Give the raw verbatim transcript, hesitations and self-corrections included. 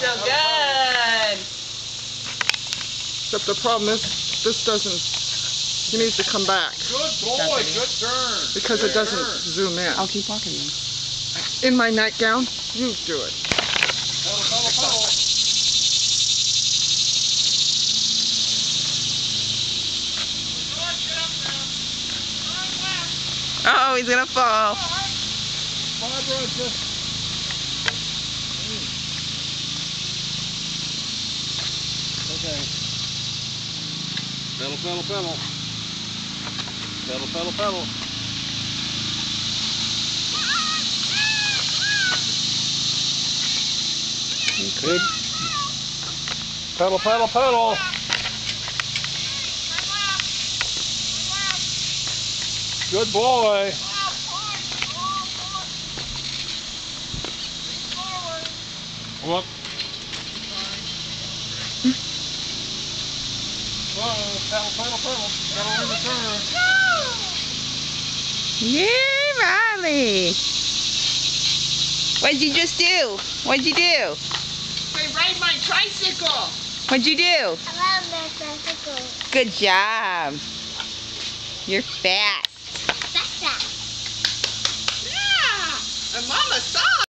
so good. Except the problem is, this doesn't, he needs to come back. Good boy, good turn. Because good it doesn't turn. zoom in. I'll keep walking then. In my nightgown, you do it. Pedal, pedal, pedal. Oh, he's gonna fall. Barbara, just... Okay. Pedal, pedal, pedal. Pedal, pedal, pedal. Good. Pedal, pedal, pedal. Good boy. Come up. Whoa, pedal, pedal, pedal. Gotta learn the turn. Yeah, Riley. What'd you just do? What'd you do? I ride my tricycle. What'd you do? I love my tricycle. Good job. You're fast. That's that. Yeah. And Mama saw.